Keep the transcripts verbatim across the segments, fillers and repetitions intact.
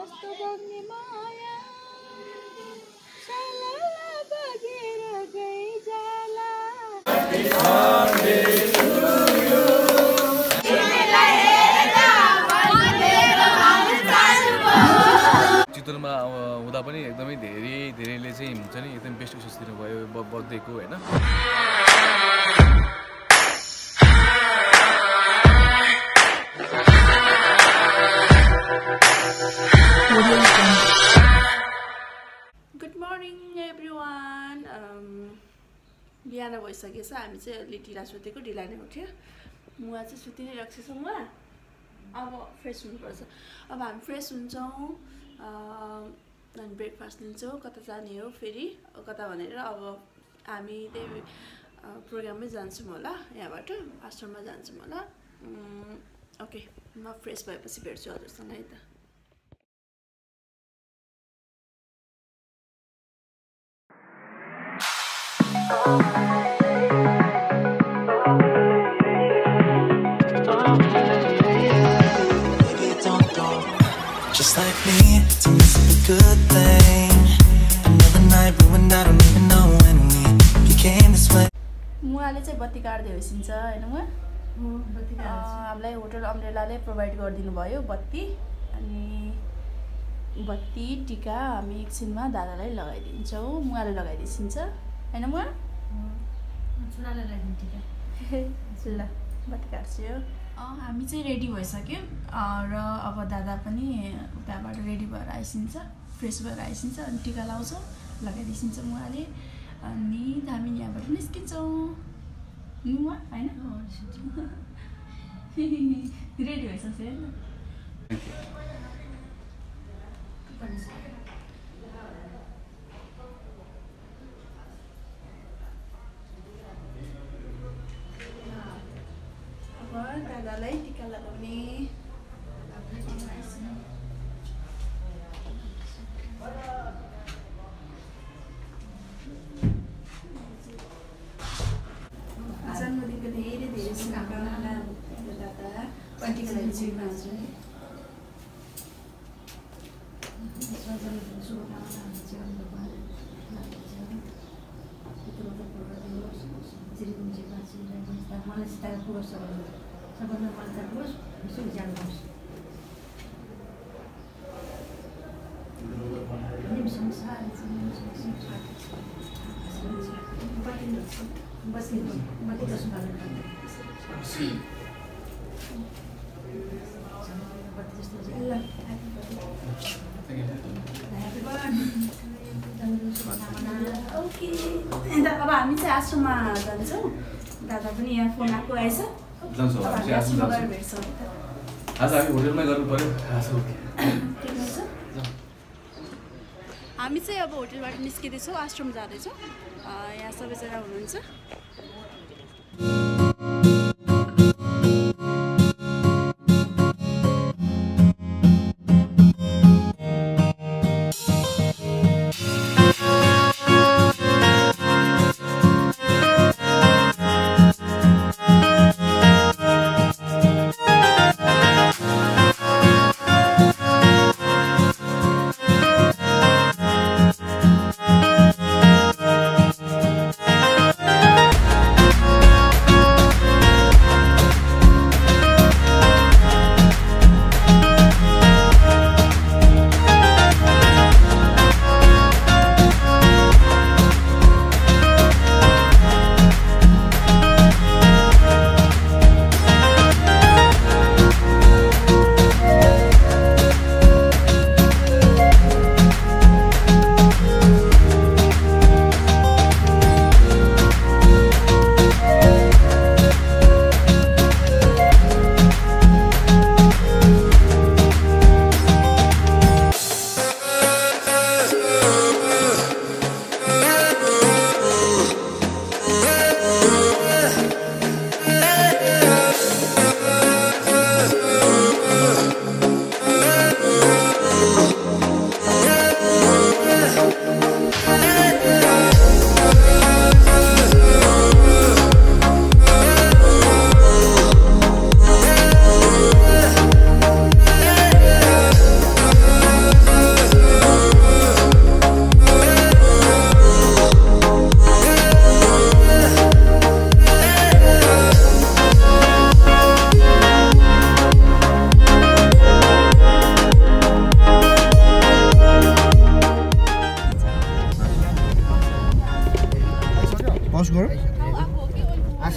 कस्तो बग्ने माया सलला बगेर गई जाला चितवनमा हुँदा पनि एकदमै धेरै धेरैले चाहिँ हुन्छ नि एकदम बेस्ट विशेष दिनुभयो बर्थडेको होइन। Good morning everyone. बिहान भइसकेछ, हामी चाहिँ अलि ढिला सुतेको, ढिला नै उठ्यो। मुवा चाहिँ सुति नै राख्छु छ मुवा। अब फ्रेस हुनुपर्छ। अब हामी फ्रेस हुन्छौँ, अनि ब्रेकफास्ट लिन्छौँ, कता जाने हो फेरि कता भनेर। अब हामी त्यही प्रोग्राममै जान्छौँ होला, यहाँबाट आश्रममा जान्छौँ होला। ओके, म फ्रेस भएपछि भेट्छु हजुरसँग है त। Just like me, to miss a good thing. Another night ruined, I don't even know when we became this way. मुवाले चाहिँ बत्ती काट्दै होइसिन्छ हैन मुवा? हो, बत्ती काट्छ। हामीलाई होटल अम्ब्रेलाले प्रोभाइड गरिदिनु भयो बत्ती। अनि बत्ती टिका हामी एकछिनमा दादालाई लगाइदिन्छौँ। मुवाले लगाइदिन्छ हैन मुवा? हो, छोराले लगाइदिन्छ टिका। ल बत्ती काट्छु। हामी चाहिँ रेडी भइसक्यौँ र अब दादा पनि उताबाट रेडी भएर आइसिन्छ, फ्रेस भएर आइसिन्छ। अनि टिका लाउँछौँ, लगाइदिन्छ मुवाले। अनि हामी यहाँबाट निस्किन्छौँ मुवा होइन? रेडी भइसक्छ होइन? दादालाई टिका लगाउने। जन्मदिनको धेरै धेरै शुभकामना दादा। टिकालाई जिउमा सबभन्दा मजा होस्, सुख जानुहोस्। संसार बस्ने मात्रै दर्शन गर्न ओके। अब हामी चाहिँ आश्रममा जान्छौँ। दादा पनि यहाँ फोन आएको आएछ। हामी चाहिँ अब होटलबाट निस्किँदैछौँ, आश्रम जाँदैछौँ। यहाँ सबैजना हुनुहुन्छ।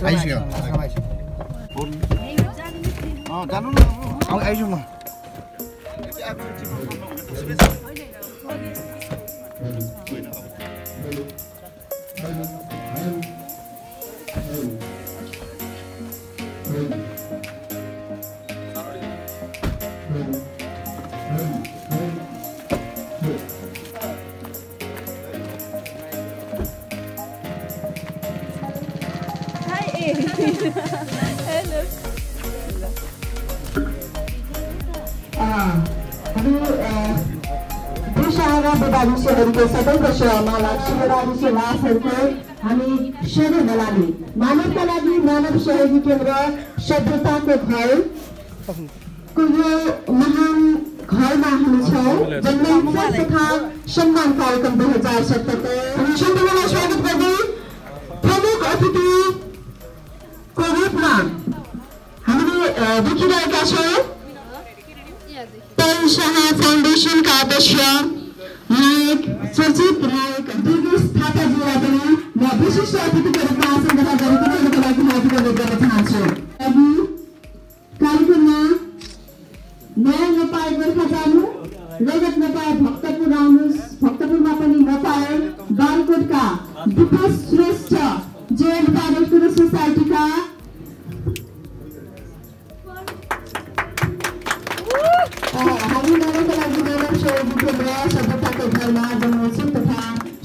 आइसक्यो अँ जानु न आउ आइजु म Hello. हामी देशका विद्यार्थीहरूको सबैको सेवामा शिवराजी लासहरूको हामी सधैँ लागि मानवका लागि मानव सहयोगी केन्द्र सभ्यताको घर को यो महान घरमा हामी छौँ जन्मोत्सव तथा सम्मान कार्यक्रम दुई हजार सत्तरको हामी सम्पूर्णलाई स्वागत गर्दै प्रमुख अतिथिको रूपमा हामीले देखिरहेका छौँ शाह फाउन्डेसनका अध्यक्ष नायक चर्चित नायक दुर्गेश थापाजीलाई पनि म विशिष्ट अतिथिको रूपमा आसन ग्रहण गरेको लागि हार्दिक अनुरोध गर्न चाहन्छु। कार्यक्रममा नयाँ नपाए गोर्खा जानु रगत नपाए भक्तपुर आउनुहोस् भक्तपुरमा पनि नपाए बालकोटका दिपेश श्रेष्ठ जे कार्यक्रम सोसाइटीका हामी मानवका लागि मानव सहयोगी केन्द्र सभ्यताको घरमा जन्मोत्सव तथा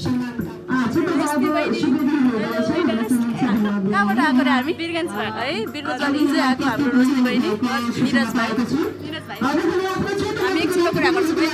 कहाँबाट आएको रे हामी बिरगन्जबाट है बिरगन्जबाट हिजो आएको हाम्रो रोशनी बहिनी निरज भाइ हामी एकछिनको कुरा गर्छौँ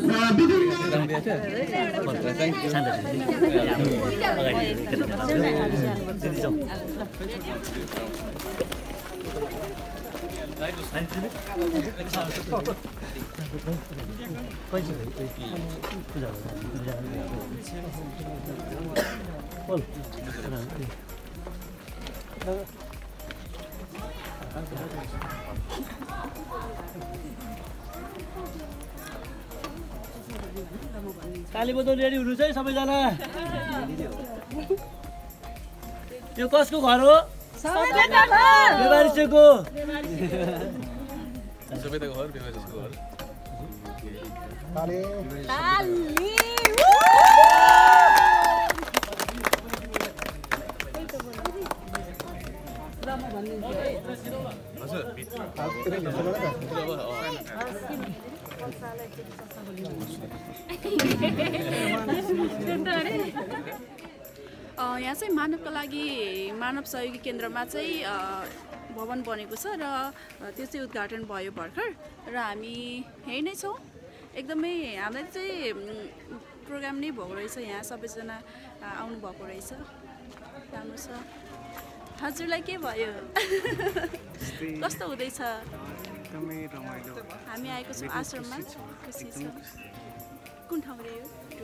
काली बोतल रेडी हुनुहुन्छ है सबैजना। यो कसको घर हो? बेबारिसेको सबैको घर बेबारिसेको घर ताली यहाँ चाहिँ मानवका लागि मानव सहयोगी केन्द्रमा चाहिँ भवन बनेको छ र त्यो चाहिँ उद्घाटन भयो भर्खर र हामी यही नै छौँ। एकदमै हामीलाई चाहिँ प्रोग्राम नै भएको रहेछ, यहाँ सबैजना आउनु भएको रहेछ, राम्रो छ। हजुरलाई के भयो? कस्तो हुँदैछ? हामी आएको छौँ आश्रममा, खुसी छ। कुन ठाउँ रे यो?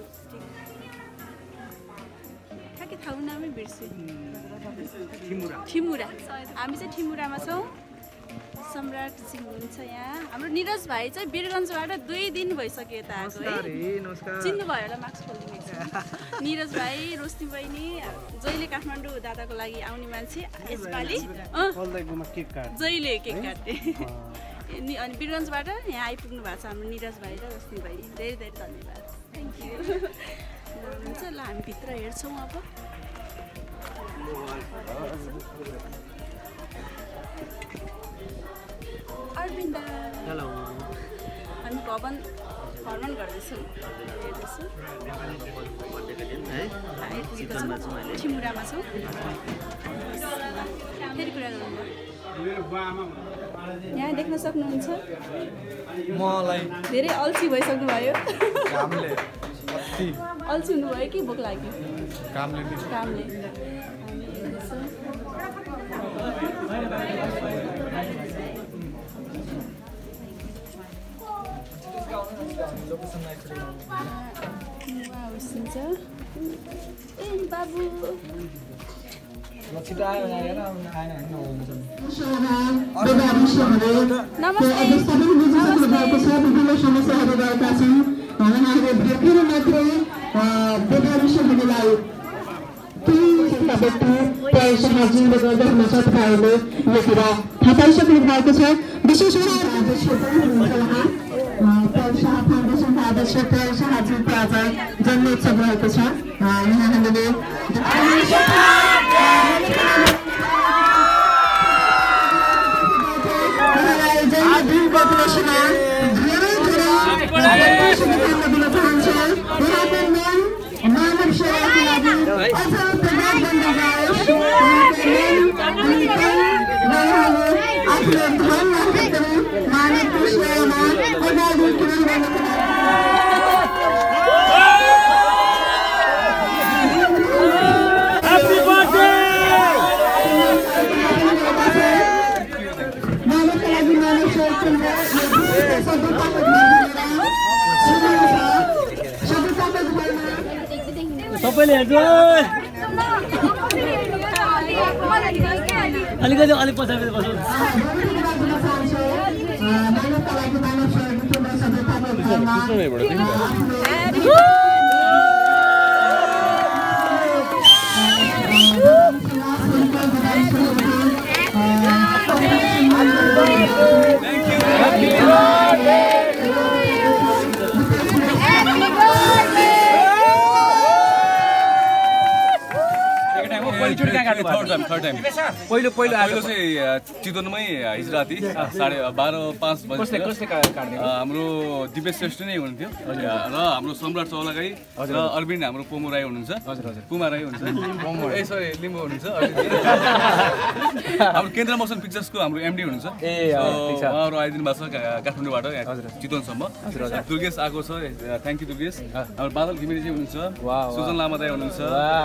ठ्याक्कै ठाउँ नामै बिर्सेँ। ठिमुरा। हामी चाहिँ ठिमुरामा छौँ। सम्राट सिंह हुनुहुन्छ यहाँ। हाम्रो निरज भाइ चाहिँ वीरगन्जबाट दुई दिन भइसक्यो यता आएको है। चिन्नुभयो होला, मास्क खोलिदिनु एकछिन। निरज भाइ, रोशनी बहिनी, जहिले काठमाडौँ दादाको लागि आउने मान्छे यसपालि जहिले केक काट्ने। अनि वीरगन्जबाट यहाँ आइपुग्नु भएको छ हाम्रो निरज भाइ र रोशनी भाइ। धेरै धेरै धन्यवाद। Thank you. हुन्छ ल, हामी भित्र हेर्छौँ अब। अरविन्द हेलो। हामी भवन भ्रमण गर्दैछौँ, हेर्दैछौँ। ठिमुरामा छौँ। फेरि कुरा गर्नुभयो। यहाँ देख्न सक्नुहुन्छ मलाई धेरै अल्छी भइसक्नु भयो। अल्छी हुनुभयो कि भोक लाग्यो? कामले कामले ए बाबु नमस्ते। पौल शाहजीले गर्दै हुनुहुन्छ तपाईँहरूले यो कुरा थाहा पाइसक्नु भएको छ। विशेष अध्यक्ष पनि हुनुहुन्छ उहाँ पौल शाह फाउन्डेसनका अध्यक्ष पौल शाहजीको आज जन्मोत्सव रहेको छ। यहाँ हामीले जन्मदिनको उपलक्ष्यमा धेरै धेरै शुभकामना दिन चाहन्छु। उहाँको नाम मानव सेवाको लागि अझ प्रभाव बन्दै जाओस्। आफ्नो धन राखेर मानवको सेवामा अगाडि बढ्नको सबैले हेर्नु अलिकति अलिक पछाडि बस्नु। पहिलो पहिलो पहिलो चाहिँ चितवनमै हिजो राति साढे बाह्र पाँच बजी हाम्रो दिपेश श्रेष्ठ नै हुनुहुन्थ्यो र हाम्रो सम्राट चौलागाई र अरविन्द हाम्रो पोमो राई हुनुहुन्छ। पुमा राई हुनुहुन्छ ए सरी लिम्बू हुनुहुन्छ। हाम्रो केन्द्र मोसन पिक्चर्सको हाम्रो एमडी हुनुहुन्छ। उहाँहरू आइदिनु भएको छ काठमाडौँबाट चितवनसम्म। दुर्गेश आएको छ, थ्याङ्क यू दुर्गेश। हाम्रो बादल घिमिरेजी हुनुहुन्छ, सुजन लामा दाई हुनुहुन्छ,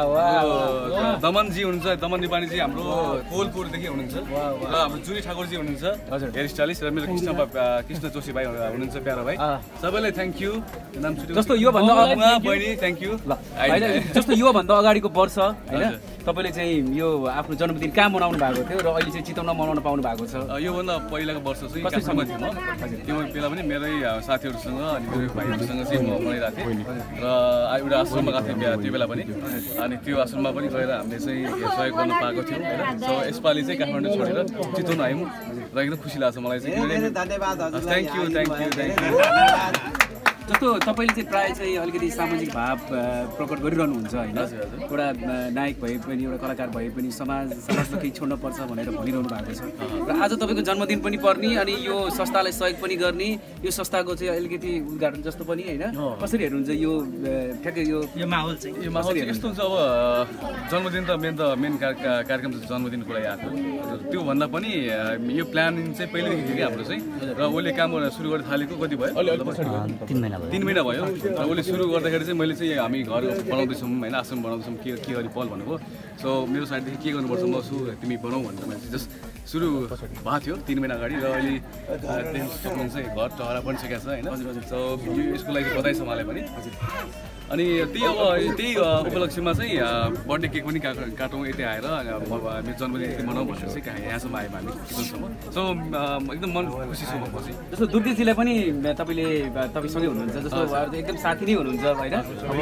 दमनजी हुनुहुन्छ, दमन निपानीजी हाम्रो कोलपुरदेखि हुनुहुन्छ र हाम्रो जुनी ठाकुरजी हुनुहुन्छ हेयर स्टाइलिस्ट र मेरो कृष्ण कृष्ण जोशी भाइ हुनुहुन्छ प्यारो भाइ। सबैलाई थ्याङ्क यू। नाम जस्तो योभन्दा बहिनी थ्याङ्क यू। जस्तो योभन्दा अगाडिको वर्ष होइन तपाईँले चाहिँ यो आफ्नो जन्मदिन कहाँ मनाउनु भएको थियो र अहिले चाहिँ चितवनमा मनाउन पाउनु भएको छ? योभन्दा पहिलाको वर्ष चाहिँ काठमाडौँमा थिएँ म। त्यो बेला पनि मेरै साथीहरूसँग अनि मेरो भाइहरूसँग चाहिँ म मनाइरहेको थिएँ र एउटा आश्रममा गएको थिएँ त्यो बेला पनि। अनि त्यो आश्रममा पनि गएर हामीले चाहिँ सहयोग गर्न पाएको थियौँ होइन। सो यसपालि चाहिँ काठमाडौँ छोडेर चितवन आयौँ र एकदम खुसी लाग्छ मलाई चाहिँ। Thank you thank you thank you. जस्तो तपाईँले चाहिँ प्रायः चाहिँ अलिकति सामाजिक भाव प्रकट गरिरहनुहुन्छ होइन। एउटा नायक भए पनि एउटा कलाकार भए पनि समाज समाजमा केही छोड्न पर्छ भनेर भनिरहनु भएको छ र आज तपाईँको जन्मदिन पनि पर्ने अनि यो संस्थालाई सहयोग पनि गर्ने यो संस्थाको चाहिँ अलिकति उद्घाटन जस्तो पनि होइन। कसरी हेर्नुहुन्छ यो ठ्याक्कै यो यो माहौल चाहिँ? यो माहौल यस्तो हुन्छ अब जन्मदिन त मेन त मेन कार्यक्रम चाहिँ जन्मदिनको लागि आएको। त्योभन्दा पनि यो प्लानिङ चाहिँ पहिल्यैदेखि थियो कि हाम्रो चाहिँ र उसले काम गर्न सुरु गर्न थालेको कति भयो? तिन महिना तिन महिना भयो। र उसले सुरु गर्दाखेरि चाहिँ मैले चाहिँ हामी घर बनाउँदैछौँ होइन, आश्रम बनाउँदैछौँ के के गरी पल भनेको। सो मेरो साइडदेखि के गर्नुपर्छ म सु तिमी बनाऊ भनेर मैले चाहिँ जस्ट सुरु भएको थियो तिन महिना अगाडि र अहिले देख्नु सक्नुहुन्छ घर टहरा पनि सकेको छ होइन। सो यसको लागि बधाई छ मलाई पनि। अनि त्यही अब त्यही उपलक्ष्यमा चाहिँ बर्थडे केक पनि काटौँ यतै आएर मेरो जन्मदिन यति मनाउँ भनेर चाहिँ यहाँसम्म आयौँ हामी चितवनसम्म। सो एकदम मन खुसी छु म पछि। जस्तो दुर्गेशजीलाई पनि तपाईँले तपाईँसँगै हुनुहुन्छ जस्तो एकदम साथी नै हुनुहुन्छ होइन।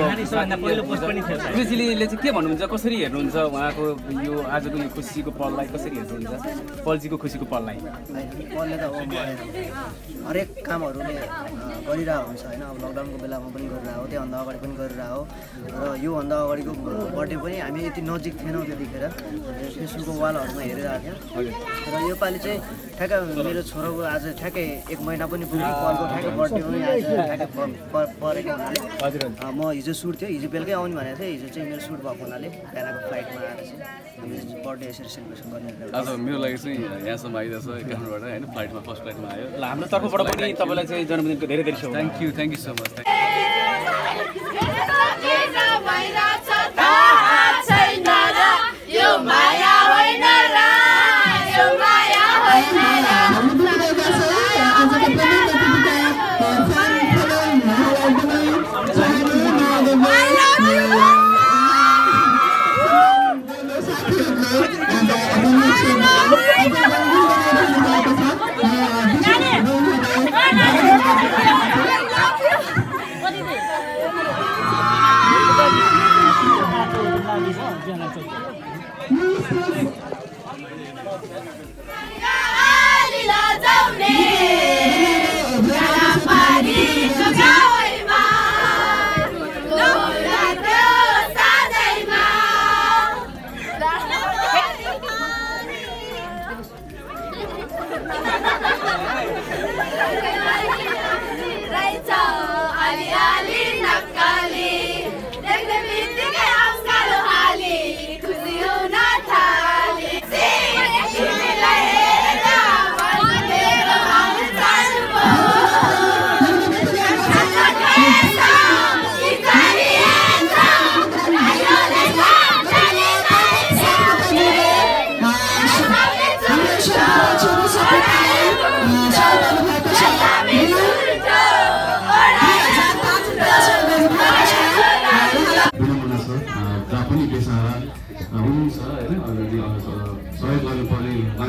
दुर्गेशजीले चाहिँ के भन्नुहुन्छ, कसरी हेर्नुहुन्छ उहाँको यो आजको यो खुसीको पललाई कसरी हेर्नुहुन्छ? पलजीको खुसीको पललाई पलले त अब हरेक कामहरूले गरिरहेको हुन्छ होइन। अब लकडाउनको बेलामा पनि गरिरहेको, त्योभन्दा अगाडि पनि गरिरहेको र योभन्दा अगाडिको बर्थडे पनि हामी यति नजिक थिएनौँ त्यतिखेर फेसबुकको वालहरूमा हेरिरहेको थियौँ। र योपालि चाहिँ ठ्याक्कै मेरो छोराको आज ठ्याक्कै एक महिना पनि पुग्यो, पलको ठ्याक्कै बर्थडे पनि आज ठ्याक्कै परेको हुनाले म हिजो सुट थियो, हिजो बेलुकै आउनु भनेको थिएँ। हिजो चाहिँ मेरो सुट भएको हुनाले बिहानको फ्लाइटमा आएर चाहिँ हामीले बर्थडे यसरी सेलिब्रेसन गर्ने। आज मेरो लागि चाहिँ यहाँसम्म आइरहेछ काठमाडौँबाट होइन, फ्लाइटमा फर्स्ट फ्लाइटमा आयो। ल हाम्रो तर्फबाट पनि तपाईँलाई चाहिँ जन्मदिनको धेरै धेरै शुभकामना। Thank you thank you so much.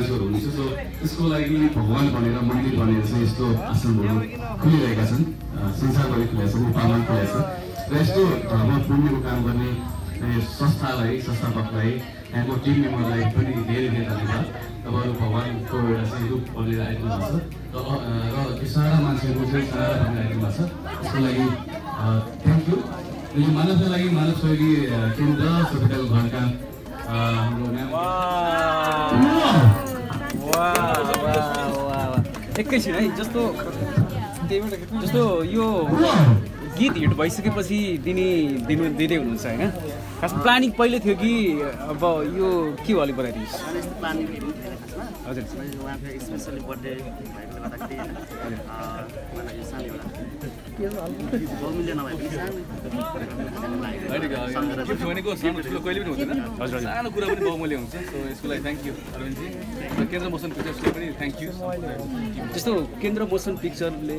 Transfer हुनेछ। सो त्यसको लागि भगवान भनेर मन्दिर भनेर चाहिँ यस्तो आश्रमहरू खुलिरहेका छन्, संसारभरि खुलेका छन्, नेपालमा खुलेका छ। र यस्तो धर्म पुण्यको काम गर्ने संस्थालाई संस्थापकलाई यहाँको टिम मेम्बरलाई पनि धेरै धेरै धन्यवाद। तपाईँहरू भगवानको एउटा चाहिँ रूप बनेर आइदिनु भएको छ र र सारा मान्छेहरूको चाहिँ सारा बनेर आइदिनु भएको छ। त्यसको लागि थ्याङ्क यू। यो मानवका लागि मानव सहयोगी केन्द्र सबैको घरका हाम्रो एकैछिन है, जस्तो जस्तो यो गीत हिट भइसकेपछि दिने दिनु दिँदै हुनुहुन्छ होइन? खास प्लानिङ पहिले थियो कि अब यो के भयो अलिक बनाइदिनुहोस्। हजुर उहाँको स्पेसली बर्थडे भएको गर्दाखेरि मलाई यो सानो एउटा बहुमूल्य नभए पनि भनेको सानो ठुलो कहिले पनि हुँदैन, हजुर सानो कुरा पनि बहुमूल्य हुन्छ। सो यसको लागि थ्याङ्क यू अरविन्दजी र केन्द्र मोसन पिक्चर्सले पनि थ्याङ्क यू। जस्तो केन्द्र मोसन पिक्चरले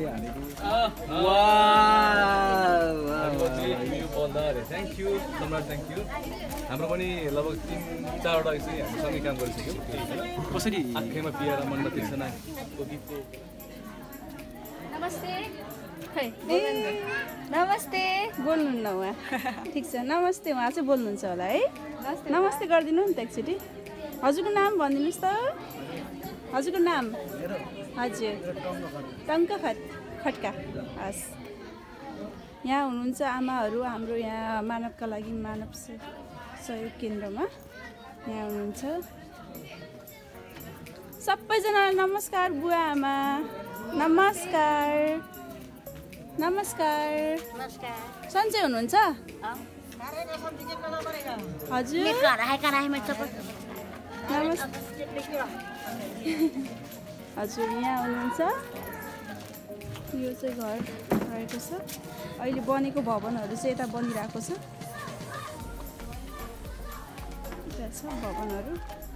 thank you Samrat, thank you. हाम्रो पनि लगभग तिन चारवटा चाहिँ हामी सँगै काम गरिसक्यौँ। कसरी आँखेमा पिएर मनमा तिर्सनाको गीतको। नमस्ते खै नमस्ते बोल्नुहुन्न उहाँ, ठिक छ नमस्ते उहाँ चाहिँ बोल्नुहुन्छ होला है। नमस्ते गरिदिनु नि त एकचोटि। हजुरको नाम भनिदिनुहोस् त। हजुरको नाम? हजुर टङ्क खट खट्का। हस्, यहाँ हुनुहुन्छ आमाहरू हाम्रो यहाँ मानवका लागि मानव सहयोग केन्द्रमा यहाँ हुनुहुन्छ। सबैजनालाई नमस्कार बुवा आमा, नमस्कार नमस्कार। सन्चै हुनुहुन्छ? हजुर हजुर यहाँ हुनुहुन्छ। यो चाहिँ घर रहेको छ, अहिले बनेको भवनहरू चाहिँ यता बनिरहेको छ, यता छ भवनहरू।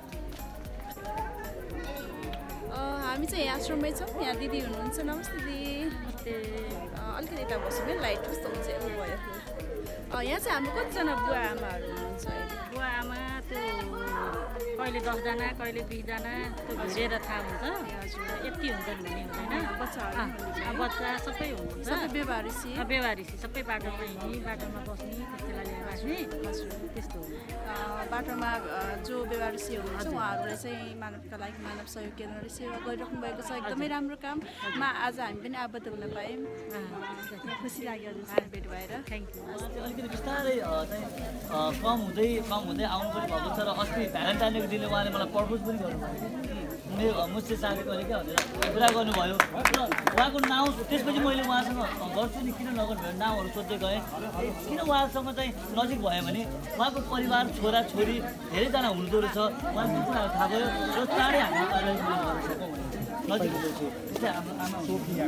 हामी चाहिँ यहाँ आश्रममै छौँ, यहाँ दिदी हुनुहुन्छ। नमस्ते दिदी। अलिकति यता बस्नु है, लाइट कस्तो हुन्छ यो भयो। यहाँ चाहिँ हाम्रो कतिजना बुवा आमाहरू हुनुहुन्छ? बुवा आमा त्यो कहिले दसजना कहिले बिसजना त्यो भिडेर थाहा हुन्छ। यति हुन्छन् भन्ने हुँदैन। बच्चाहरू बच्चा सबै हुनुहुन्छ, सबै बेवारिसी बेवारिसी सबै बाटोमा हिँड्ने, बाटोमा बस्ने, त्यसलाई लिएर बाँच्ने, त्यस्तो हो। बाटोमा जो बेवारिसी हुनुहुन्छ उहाँहरूलाई चाहिँ मानवका लागि मानव सहयोग केन्द्रले सेवा गरिराख्नु भएको छ। एकदमै राम्रो काममा आज हामी पनि आबद्ध हुन पायौँ, खुसी लाग्यो हजुरसँग भेट भएर। Thank you. अलिकति बिस्तारै चाहिँ कम हुँदै कम हुँदै आउनु पनि भएको छ। र अस्ति भ्यालेन्टाइनको दिनले उहाँले मलाई प्रपोज पनि गर्नुभयो, मेरो मुझसे साथीको अरे क्या भनेर कुरा गर्नुभयो। र उहाँको नाउँ त्यसपछि मैले उहाँसँग गर्छु नि किन नगर्नु भनेर नाउँहरू सोध्दै गएँ। किन उहाँसँग चाहिँ नजिक भयो भने उहाँको परिवार छोरा छोरी धेरैजना हुनुहुँदो रहेछ, उहाँको कुराहरू थाहा भयो। र चाँडै हामी नजिक हुँदैछु। जस्तै हाम्रो आमा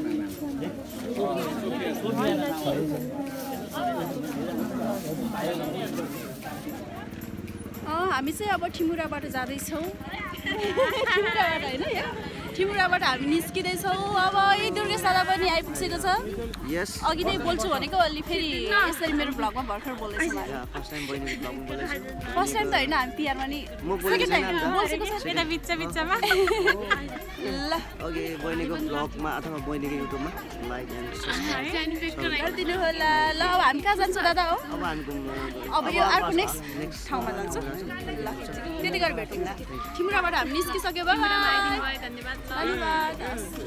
हामी चाहिँ अब ठिमुराबाट जाँदैछौँ। ठिमुराबाट होइन, ठिमुराबाट हामी निस्किँदैछौँ। अब यही दुर्गेशाला पनि आइपुगेको छ। यस अघि नै बोल्छु भनेको अलि फेरि यसरी मेरो भ्लगमा भर्खर बोल्दैछु। फर्स्ट टाइम बहिनीको भ्लगमा बोलेछु। फर्स्ट टाइम त होइन, हामी पिआरमा नि सेकेन्ड टाइम बोलेको छ यता बिच बिचमा। ल ओके, बहिनीको भ्लगमा अथवा बहिनीको युट्युबमा लाइक एन्ड सब्सक्राइब गरिदिनु होला। ल अब हामी कहाँ जान्छौँ दादा? हो अब हामी घुम्नु अब यो अर्को नेक्स्ट ठाउँमा जान्छौँ। ल त्यति गरेर भेटौँ ल। ठिमुराबाट हामी निस्किसक्यो। धन्यवाद धन्यवाद।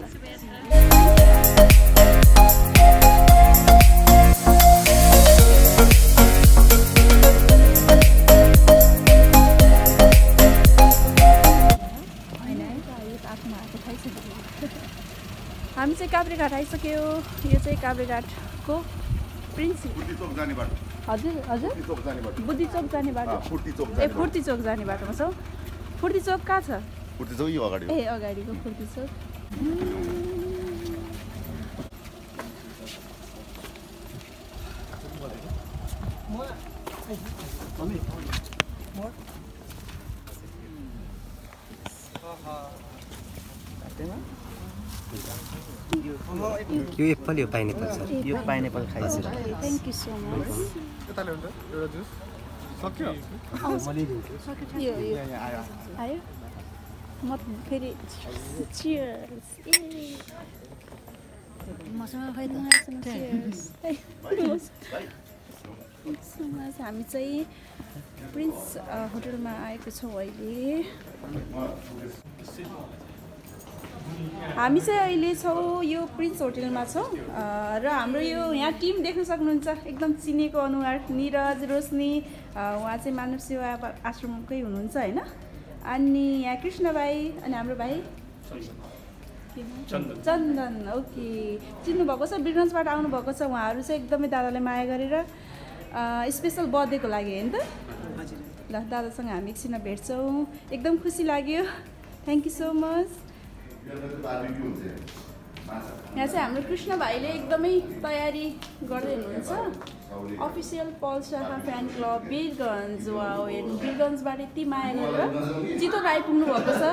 हामी चाहिँ काभ्रेघाट आइसक्यो। यो चाहिँ काभ्रेघाटको प्रिन्स हजुर हजुर बुद्धि चोक जाने बाटो, ए फुर्ती चोक जाने बाटोमा छौँ। फुर्ती चोक कहाँ छ? फुर्ती चोक यो अगाडि, ए अगाडिको फुर्ती चोक। यो एप्पल यो पाइनएप्पल सर, यो पाइनएप्पल खाइन्छ। Thank you so much. यताले हुन्छ एउटा जुस सक्यो। यो यो आयो। म फेरि चियर्स ए मसँग खै त चियर्स हामी चाहिँ प्रिन्स होटलमा आएको छौँ अहिले हामी चाहिँ अहिले छौँ यो प्रिन्स होटलमा छौँ र हाम्रो यो यहाँ टिम देख्न सक्नुहुन्छ एकदम चिनेको अनुहार निरज रोशनी उहाँ चाहिँ मानव सेवा आश्रमकै हुनुहुन्छ होइन अनि यहाँ कृष्ण भाइ अनि हाम्रो भाइ चन्दन ओके चिन्नुभएको छ बिरगन्जबाट आउनुभएको छ उहाँहरू चाहिँ एकदमै दादालाई माया गरेर स्पेसल बर्थडेको लागि होइन त ल दादासँग हामी एकछिनमा भेट्छौँ एकदम खुसी लाग्यो थ्याङ्क यू सो मच यहाँ चाहिँ हाम्रो कृष्ण भाइले एकदमै तयारी गर्दै हुनुहुन्छ अफिसियल पल शाखा फ्यान क्लब वीरगन्ज वा वीरगन्जबाट यति माया गरेर चितवन आइपुग्नु भएको छ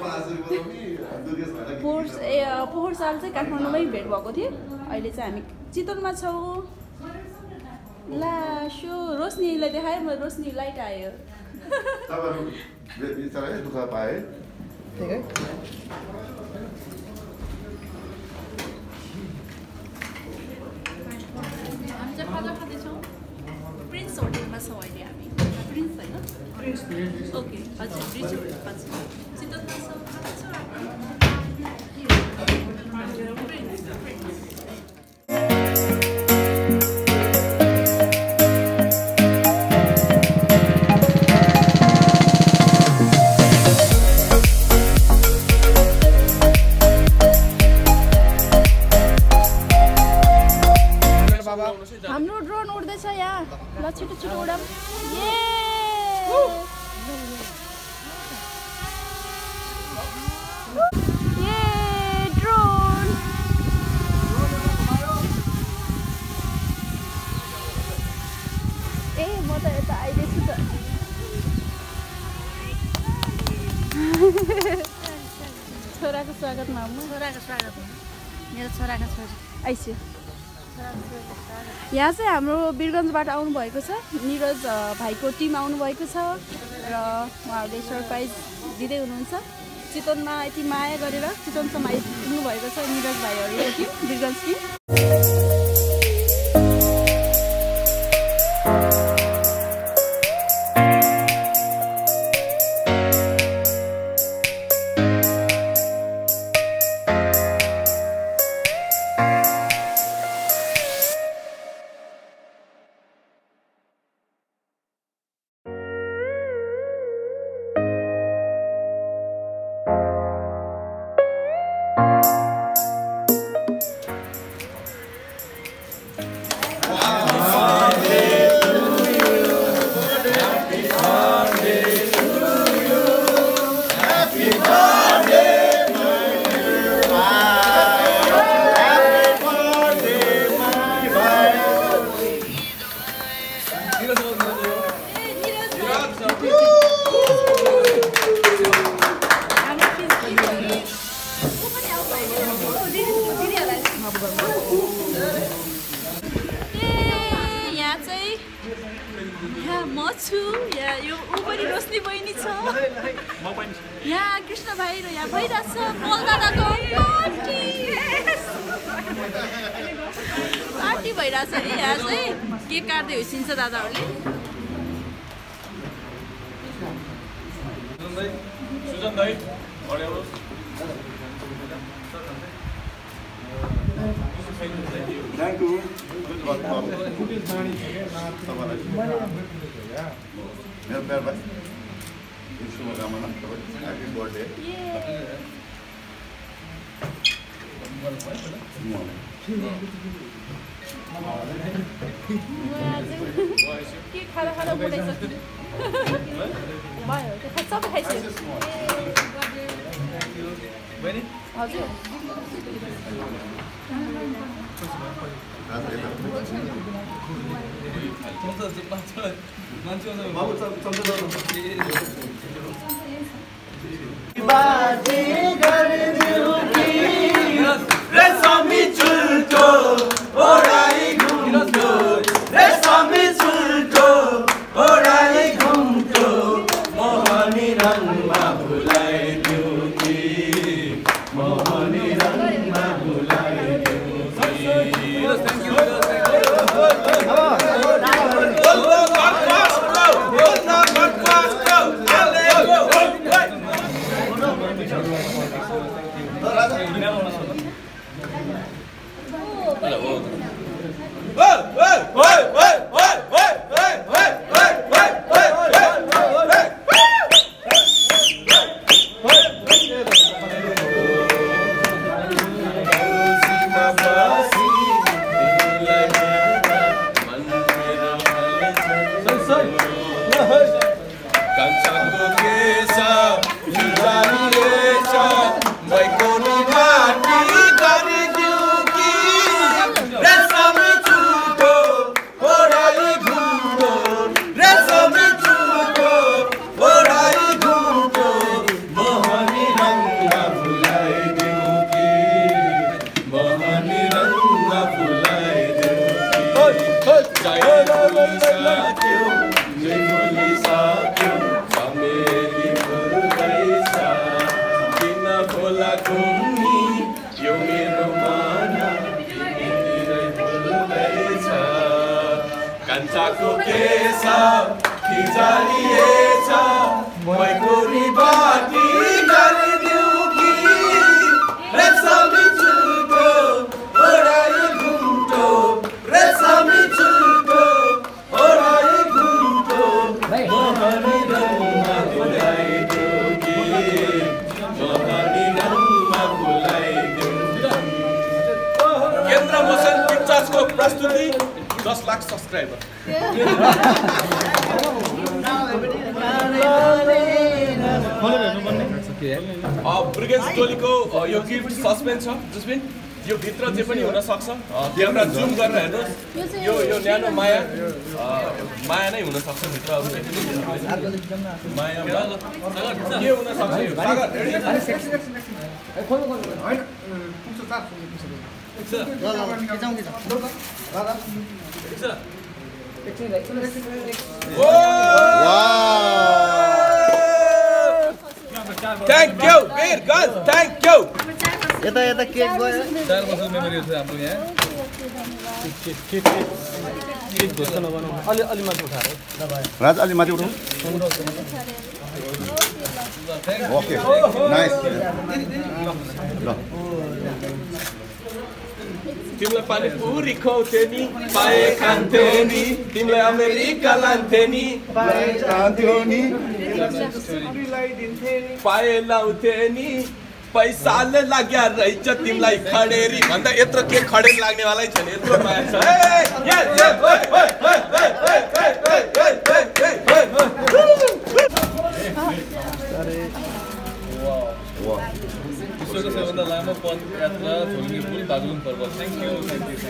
पोहोर ए पोहोर साल चाहिँ काठमाडौँमै भेट भएको थियो अहिले चाहिँ हामी चितवनमा छौँ ला सो रोशनीलाई देखायो म रोशनी लाइट आयो प्रिन्स होटलमा छौँ अहिले हामी प्रिन्स होइन ओके हजुर प्रिन्स होटल हजुर चितवनमा छौँ हाम्रो ड्रोन उड्दैछ यहाँ ल छिटो छिटो उडाम ए ड्रोन ए म त यता आइदिन्छु त छोराको स्वागतमा छोराको स्वागत मेरो छोराको छोरी आइस्यो यहाँ चाहिँ हाम्रो वीरगन्जबाट आउनुभएको छ निरज भाइको टिम आउनुभएको छ र उहाँहरूले सरप्राइज दिँदै हुनुहुन्छ चितवनमा यति माया गरेर चितवनसम्म आइपुग्नु भएको छ निरज भाइहरूको टिम वीरगन्ज टिम यहाँ कृष्ण भाइ र यहाँ भइरहेछ मलदादाको पार्टी पार्टी भइरहेछ है यहाँ चाहिँ केक काट्दै होइसिन्छ दादाहरूले शुभकामना हैप्पी बर्थडे के खाना खाना बोलाइछ भयो त्यो सबै खाइसक्यो हजुर बाजी गरिदिउ कि रेशमी चुल्टो ओराई घुम्टो रेशमी चुल्टो ओराई घुम्टो मोहनी रङमा भुलाइदिउ जय बोलिसक्यो जय बोलिसक्यो चमेली फुल्दैछ किन बोला कुन्नी यो मेरो मन तिमीतिरै फुल्दैछ कान्छाको केश खिजालिएछ मैकोरी बाटी गरिदेऊ कि रेशमी चुलको ओराई घुम्टो रेशमी चुलको ओराई घुम्टो मोहनी रङमा फुलाइदेऊ कि मोहनी रङमा फुलाइदेऊ। केन्द्र मोसन पिक्चर्सको प्रस्तुति दस लाख सब्सक्राइबर। ब्रिगेन्स टोलीको यो गिफ्ट सस्पेन्स छ जसमिन यो भित्र जे पनि हुन सक्छ क्यामेरा जुम गरेर हेर्नुहोस् यो यो न्यानो माया माया नै हुन सक्छ भित्र अरू माया के हुन सक्छ यो सागर Thank you, Veer girls, thank you. यता यता केक गयो चार वर्षको मेमोरी छ हाम्रो यहाँ अलि अलि माथि उठाएर राज अलि माथि उठाऊ ओके नाइस ल तिमीलाई पानीपुरी खुवाउँथे नि पाए खान्थे नि तिमीलाई अमेरिका लान्थे नि पाए खान्थ्यो नि पाए लाउँथे नि पैसाले लाग्या रहेछ तिमीलाई खडेरी भन्दा यत्रो के खडेरी लाग्नेवालै छैन यत्रो माया छ विश्वको सबैभन्दा लामो पदयात्रा झोलुङ्गे पुल बागलुङ पर्व thank you thank you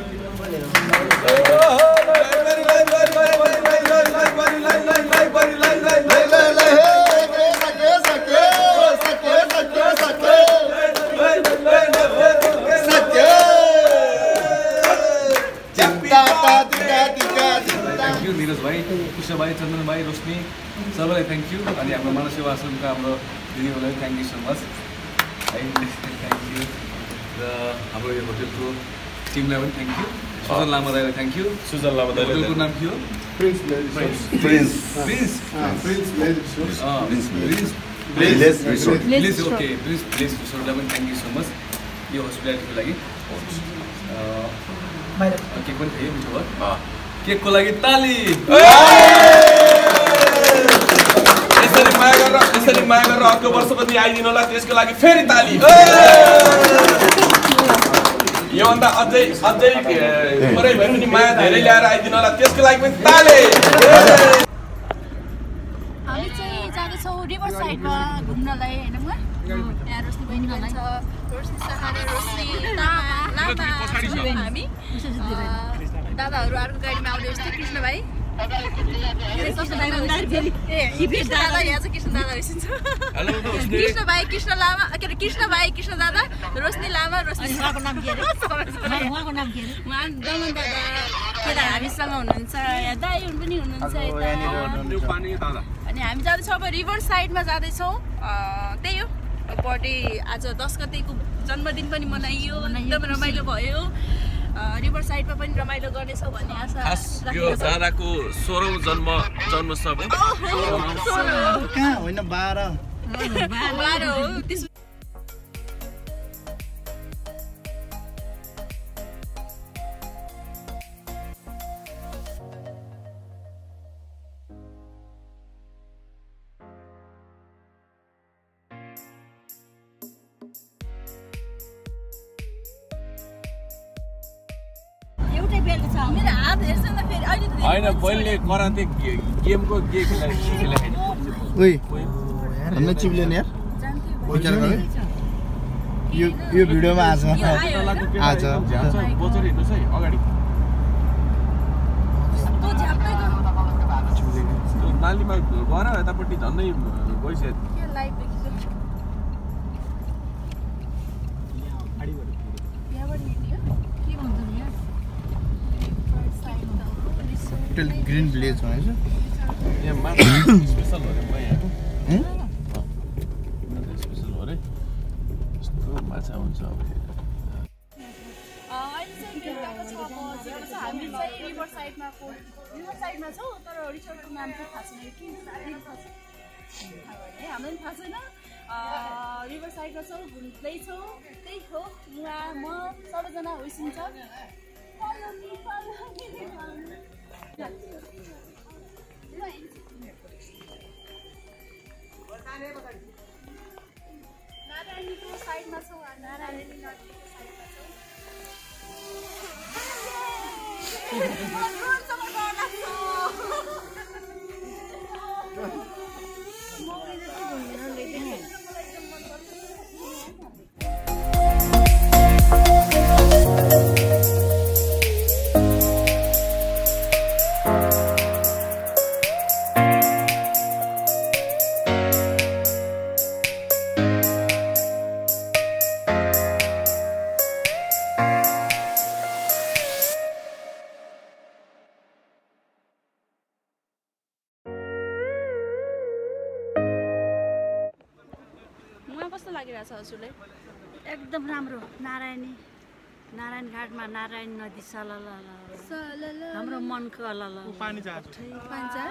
thank you Niraj भाइ कृष्ण भाइ चन्दन भाइ रोशनी सबैलाई थ्याङ्क यू अनि हाम्रो मानव सेवा आश्रमका हाम्रो दिदीहरूलाई thank you so much thank you र हाम्रो यो होटेलको टिमलाई पनि थ्याङ्क यू सुजन लामा दाइलाई थ्याङ्क यू सुजन लामा दाइ होटेलको नाम के हो prince prince prince prince prince resort please okay please please रिसोर्टलाई पनि थ्याङ्क यू सो मच यो हस्पिटालिटीको लागि केक पनि थियो मिठो भयो केकको लागि ताली यसरी माया गरेर यसरी माया गरेर अर्को वर्ष पनि आइदिनु होला त्यसको लागि फेरि ताली योभन्दा अझै अझै थोरै भए पनि माया धेरै ल्याएर आइदिनु होला त्यसको लागि पनि ताली। हामी चाहिँ जाँदैछौँ रिभर साइडमा घुम्नलाई होइन म यहाँ रोशनी बहिनी पनि छ रोशनी सहारे रोशनी हामी दादाहरू अर्को गाडीमा आउँदै जस्तो कृष्ण भाइ कृष्ण दादा यहाँ चाहिँ कृष्ण दादा रहेछ कृष्ण भाइ कृष्ण लामा के अरे कृष्ण भाइ कृष्ण दादा रोशनी लामा रोशनी उहाँको नाम के अरे उहाँको नाम के अरे उहाँ दमन दादा केटा हामीसँग हुनुहुन्छ यहाँ दाई पनि हुनुहुन्छ अनि हामी जाँदैछौँ अब रिभर साइडमा जाँदैछौँ त्यही हो बर्थडे आज दस गतेको जन्मदिन पनि मनाइयो एकदम रमाइलो भयो रिभर साइडमा पनि रमाइलो गर्नेछौँ भन्ने आशा यो दादाको सोह्रौँ जन्म जन्मोत्सव कहाँ होइन बाह्र बाह्र हो त्यस होइन पहिले कराते गेमको के खेलाइ हमने चिप्ले नि यार विचार गरे यो यो भिडियोमा आज आज बोचर हिँड्नुहोस् है अगाडि नालीमा गएर यतापट्टि झन्डै गइसक्यो होटल ग्रिन भिलेज भनेछ यहाँ माछा स्पेसल हो रे म यहाँको स्पेसल हो रे यस्तो माछा हुन्छ अब हामी चाहिँ रिभर साइडमा रिभर साइडमा छौँ तर रिसोर्टको नाम चाहिँ थाहा छैन के हामीलाई पनि थाहा छैन रिभर साइडमा छौँ घुम्दैछौँ त्यही हो उहाँ म सबैजना होइसिन्छ नारायणीको साइडमा छौँ नारायणी नदीको साइडमा छौँ कस्तो लागिरहेछ हजुरलाई एकदम राम्रो नारायणी नारायण घाटमा नारायण नदी सलल हाम्रो मनको अलल पानी जा पानी जा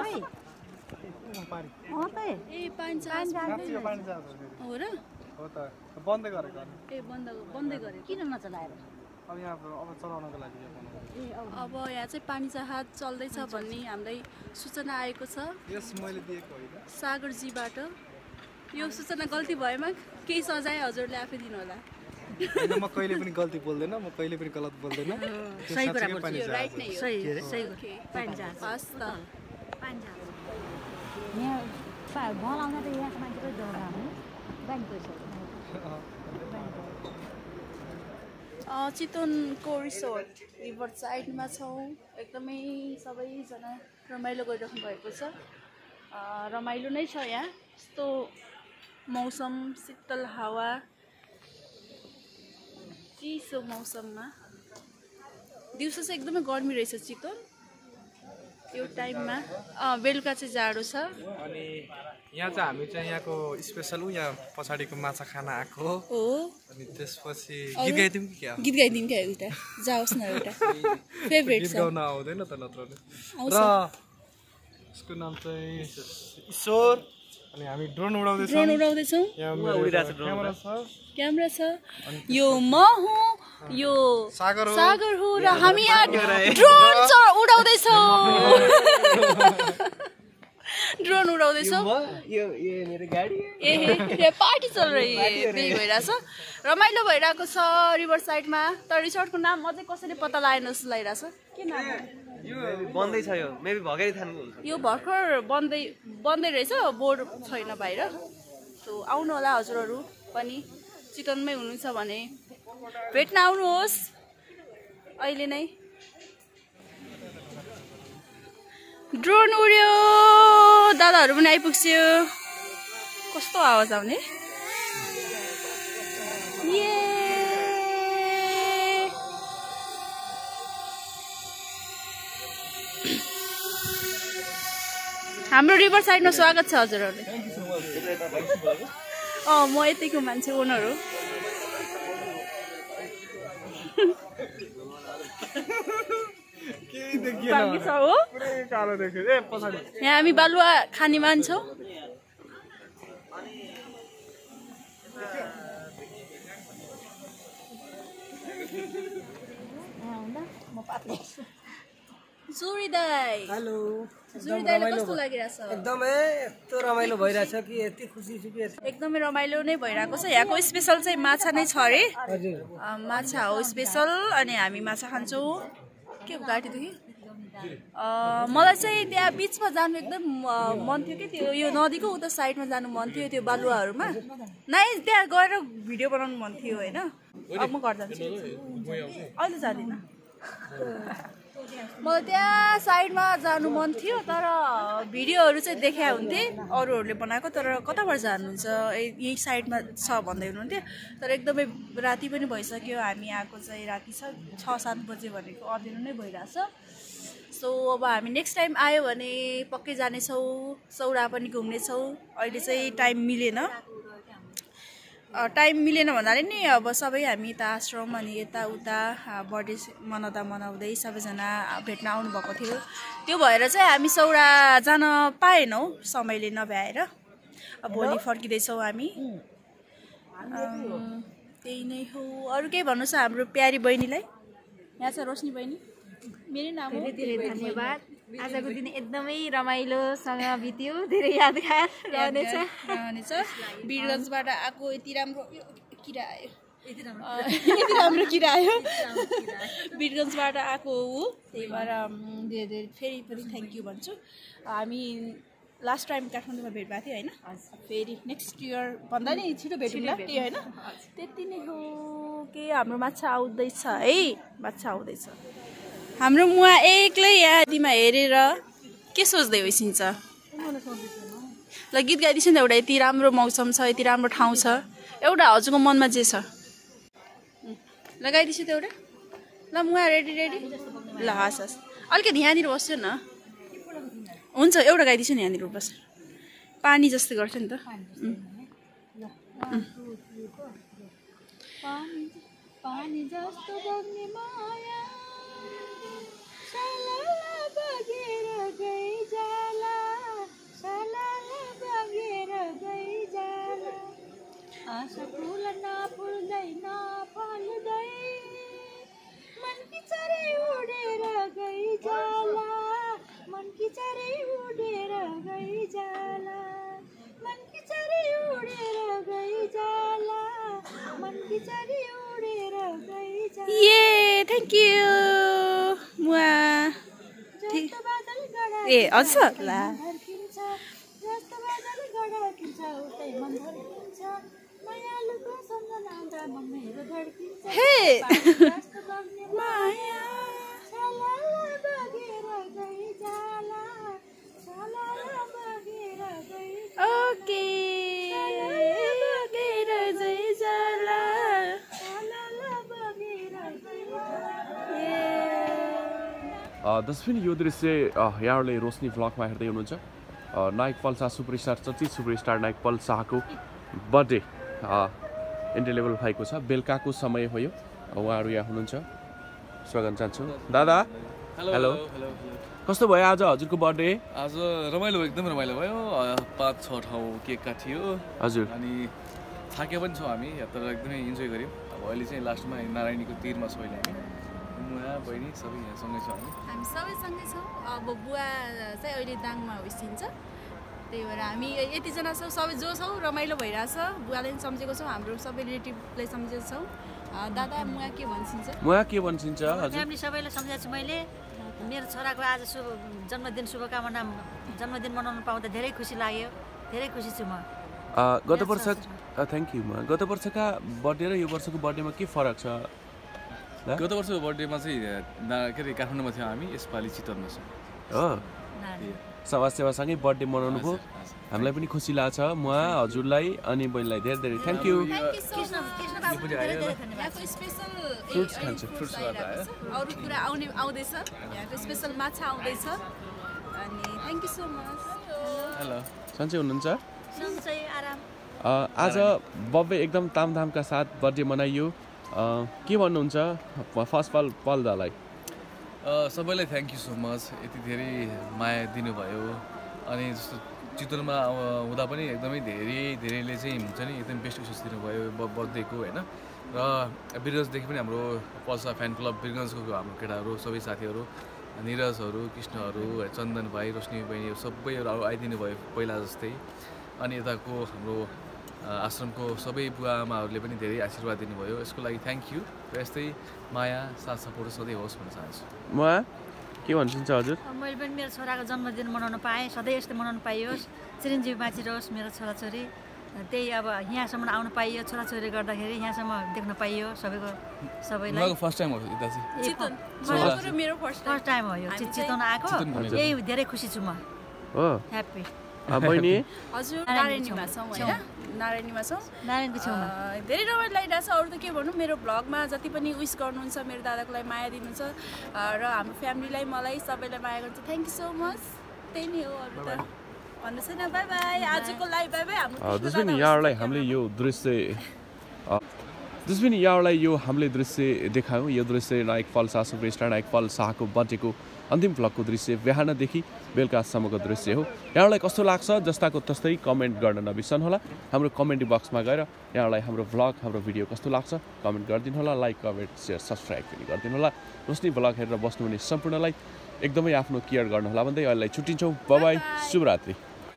हो त ए पानी जा पानी जा हो र हो त बन्दै गरेको ए बन्द बन्दै गरे किन नचलाएर अब यहाँ अब चलाउनको लागि अब यहाँ चाहिँ पानी जहाज चल्दैछ भन्ने हामीलाई सूचना आएको छ यस मैले दिएको होइन सागरजीबाट यो सूचना गल्ती भएमा केही सजाय हजुरले आफै दिनु होला हैन म कहिले पनि गल्ती बोल्दैन म कहिले पनि गलत बोल्दैन सही कुरा बोल्छु यो राइट नै हो सही सही पानी जा हस् त पानी जा यहाँ भल आउँदा त यहाँको मान्छेको जग्गा हो ब्याङ्क पैसा चितवनको रिसोर्ट रिभर साइडमा छौँ एकदमै सबैजना रमाइलो गरिराख्नु भएको छ रमाइलो नै छ यहाँ यस्तो मौसम शीतल हावा चिसो मौसममा दिउँसो चाहिँ एकदमै गर्मी रहेछ चितवन यो टाइममा बेलुका चाहिँ जाडो छ अनि यहाँ चाहिँ हामी चाहिँ यहाँको स्पेसल उ यहाँ पछाडिको माछा खाना आएको हो अनि त्यसपछि गीत गाइदिउँ कि क्या गीत गाइदिउँ क्या एउटा जाओस् न एउटा फेभरेट गीत गाउन आउँदैन त नत्र र यसको नाम चाहिँ ईश्वर अनि हामी ड्रोन उडाउँदैछौँ ड्रोन उडाउँदैछौँ क्यामेरा छ क्यामेरा छ यो म हुँ यो सागर सागर हो र हामी यहाँ ड्रोन उडाउँदैछौँ ड्रोन उडाउँदैछौँ ए पार्टी चल रही है त्यही भइरहेछ रमाइलो भइरहेको छ रिभर साइडमा तर रिसोर्टको नाम अझै कसैले पत्ता लगाएन जस्तो लागिरहेछ के नाम बन्दै छ यो मेबी भगेरी थाल्नु यो भर्खर बन्दै बन्दै रहेछ बोर्ड छैन बाहिर सो आउनु होला हजुरहरू पनि चितवनमै हुनुहुन्छ भने भेट्न आउनुहोस् अहिले नै ड्रोन उड्यो दादाहरू पनि आइपुग्यो कस्तो आवाज आउने हाम्रो रिभर साइडमा स्वागत छ हजुरहरूले अँ म यतिको मान्छे ओनर हो यहाँ हामी बालुवा खाने मान्छौँ जुरी दाई हेलो जुरी दाईले कस्तो लागिरहेछ एकदमै यस्तो रमाइलो भइरहेछ कि यति खुसी छु कि एकदमै रमाइलो नै भइरहेको छ यहाँको स्पेसल चाहिँ माछा नै छ अरे हजुर माछा हो स्पेसल अनि हामी माछा खान्छौँ के हो घाँटीदेखि मलाई चाहिँ त्यहाँ बिचमा जानु एकदम मन थियो कि त्यो यो नदीको उता साइडमा जानु मन थियो त्यो बालुवाहरूमा नै त्यहाँ गएर भिडियो बनाउनु मन थियो होइन अब म घर जान्छु अहिले जाँदिनँ मलाई त्यहाँ साइडमा जानु मन थियो तर भिडियोहरू चाहिँ देखा हुन्थे अरूहरूले बनाएको तर कताबाट जानुहुन्छ यही साइडमा छ भन्दै हुनुहुन्थ्यो तर एकदमै राति पनि भइसक्यो हामी आएको चाहिँ राति छ छ सात बजे भनेको अँध्यारो नै भइरहेछ सो अब हामी नेक्स्ट टाइम आयो भने पक्कै जानेछौँ, सौरा पनि घुम्नेछौँ। अहिले चाहिँ टाइम मिलेन, टाइम मिलेन भन्नाले नि अब सबै हामी यता आश्रम अनि यताउता बर्थडे मनाउँदा मनाउँदै सबैजना भेट्न आउनुभएको थियो। त्यो भएर चाहिँ हामी सौरा जान पाएनौँ समयले नभ्याएर। अब भोलि फर्किँदैछौँ हामी। त्यही नै हो। अरू केही भन्नु छ हाम्रो प्यारी बहिनीलाई? यहाँ छ रोशनी बहिनी। मेरो नाम हो। धेरै धेरै धन्यवाद। आजको दिन एकदमै रमाइलोसँग बित्यो, धेरै यादगार रहनेछ रहनेछ वीरगन्जबाट आएको यति राम्रो किरा आयो, यति राम्रो किरा आयो वीरगन्जबाट आएको हो। त्यही भएर धेरै धेरै फेरि पनि थ्याङ्क यू भन्छु। हामी लास्ट टाइम काठमाडौँमा भेट भएको थियो होइन, फेरि नेक्स्ट इयर भन्दा नि छिटो भेटौँला त्यही होइन। त्यति नै हो। के हाम्रो माछा आउँदैछ है, माछा आउँदैछ। हाम्रो मुवा एक्लै यादीमा हेरेर के सोच्दै होइसिन्छ? ल गीत गाइदिन्छु नि एउटा। यति राम्रो मौसम छ, यति राम्रो ठाउँ छ, एउटा हजुरको मनमा जे छ ल गाइदिन्छु त एउटा। ल मुवा रेडी रेडी? ल हस् हस्, अलिकति यहाँनिर बस्छु न। हुन्छ एउटा गाइदिन्छु नि यहाँनिर बस, पानी जस्तो गर्छ नि त। पानी जस्तो बग्ने माया सलाला बगेर गइजाला, सलाला बगेर गइजाला, आशा फुल नफुल्दै नफल्दै मनकी चरै उडेर गइजाला, मनकी चरै उडेर गइजाला, मनकी चरै उडेर गइजाला, मनकी चरै उडेर गइजाला। ये थ्याङ्क यू मुआ। ए हजुर ल हे माया ओके दसैँ यो दृश्य यहाँहरूले रोशनी भ्लगमा हेर्दै हुनुहुन्छ। नायक पल शाह सुपरस्टार, चर्चित सुपरस्टार नायक पल शाहको बर्थडे इन्टरलेभल भएको छ। बेलुकाको समय हो यो। उहाँहरू यहाँ हुनुहुन्छ, स्वागत चाहन्छु। दादा हेलो, कस्तो भयो आज हजुरको बर्थडे? आज रमाइलो, एकदम रमाइलो भयो। पाँच छ ठाउँ केक काटियो हजुर, अनि थाके पनि छौँ हामी, तर एकदमै इन्जोय गऱ्यौँ। अब अहिले चाहिँ लास्टमा नारायणीको तिरमा छौँ अहिले हामी, मुना बहिनी सबै यहाँ सँगै छौँ हामी हामी सबै सँगै छौँ। अब बुवा चाहिँ अहिले दाङमा होइसिन्छ, त्यही भएर हामी यतिजना छौँ, सबै जो छौँ रमाइलो भइरहेछ। बुवालाई पनि सम्झेको छौँ, हाम्रो सबै रिलेटिभलाई सम्झेको छौँ। दादा मुवा के भन्छिन्छ? मुवा के भन्छिन्छ? हजुर फ्यामिली सबैलाई सम्झाएको छु मैले। मेरो छोराको आज शुभ जन्मदिन शुभकामना, जन्मदिन मनाउनु पाउँदा धेरै खुसी लाग्यो, धेरै खुसी छु म। गत वर्ष थ्याङ्क यू। म गत वर्षका बर्थडे र यो वर्षको बर्थडेमा के फरक छ? गत वर्षको बर्थडेमा चाहिँ के अरे काठमाडौँमा थियौँ हामी, यसपालि चितवनमा छौँ हो। समाज सेवासँगै बर्थडे मनाउनु भयो, हामीलाई पनि खुसी लाग्छ। म हजुरलाई अनि बहिनीलाई धेरै धेरै थ्याङ्क यू। फ्रुट्स खान्छु, फ्रुट्स अरू कुरा आउने आउँदैछ, यहाँको स्पेसल माछा आउँदैछ अनि thank you so much. Hello, सन्चै हुनुहुन्छ? सन्चै आराम। आज बब्बे एकदम तामधामका साथ बर्थडे मनाइयो, के भन्नुहुन्छ फर्स्ट अफ अल पल दालाई? सबैलाई थ्याङ्क यू सो मच, यति धेरै माया दिनुभयो। अनि जस्तो चितवनमा हुँदा पनि एकदमै धेरै धेरैले चाहिँ हुन्छ नि एकदम बेस्ट विसेस दिनुभयो बर्थडेको होइन। र वीरगन्जदेखि पनि हाम्रो पल्सा फ्यान क्लब वीरगन्जको हाम्रो केटाहरू सबै साथीहरू, निरजहरू, कृष्णहरू, चन्दन भाइ, रोशनी बहिनीहरू सबैहरू आइदिनु भयो पहिला जस्तै। अनि यताको हाम्रो आश्रमको सबै बुवा आमाहरूले पनि धेरै आशीर्वाद दिनुभयो, यसको लागि थ्याङ्क यू। र यस्तै माया साथ सपोर्ट सधैँ होस् भन्न चाहन्छु। म के भन्छिन्छ हजुर? मैले पनि मेरो छोराको जन्मदिन मनाउन पाएँ, सधैँ यस्तै मनाउनु पाइयोस्, चिरञ्जीवी बाँचिरहोस् मेरो छोराछोरी। त्यही अब यहाँसम्म आउनु पाइयो, छोराछोरीले गर्दाखेरि यहाँसम्म देख्न पाइयो सबैको सबैलाई। फर्स्ट टाइम हो यता चाहिँ, मेरो फर्स्ट टाइम हो यो चितवन आएको, यही धेरै खुसी छु म। हो ह्याप्पी। बहिनी हजुर नारायणीमा छौँ होइन नारायणीमा छौँ नारायणको छेउमा धेरै रमाइलो लागिरहेको छ अरू त के भन्नु मेरो भ्लगमा जति पनि विस गर्नुहुन्छ मेरो दादाको लागि माया दिनुहुन्छ र हाम्रो फ्यामिलीलाई मलाई सबैलाई माया गर्नुहुन्छ थ्याङ्क यू सो मच त्यही नै हो अरू त भन्नु छैन बाई बाई आजको लाइभ बाई बाई हाम्रो जसले नि यहाँहरूलाई हामीले यो दृश्य जसले नि यहाँहरूलाई यो हामीले दृश्य देखायौँ यो दृश्य नायक फल शाह सुपरस्टार नायक फल शाहको बर्थडेको अन्तिम भ्लगको दृश्य बिहानदेखि बेलुकासम्मको दृश्य हो यहाँहरूलाई कस्तो लाग्छ जस्ताको तस्तै कमेन्ट गर्न नबिर्सनुहोला हाम्रो कमेन्ट बक्समा गएर यहाँहरूलाई हाम्रो भ्लग हाम्रो भिडियो कस्तो लाग्छ कमेन्ट गरिदिनु होला लाइक कमेन्ट सेयर सब्सक्राइब पनि गरिदिनु होला रोशनी भ्लग हेरेर बस्नुहुने सम्पूर्णलाई एकदमै आफ्नो केयर गर्नुहोला भन्दै अहिलेलाई छुट्टिन्छौँ बाई बाई शुभरात्रि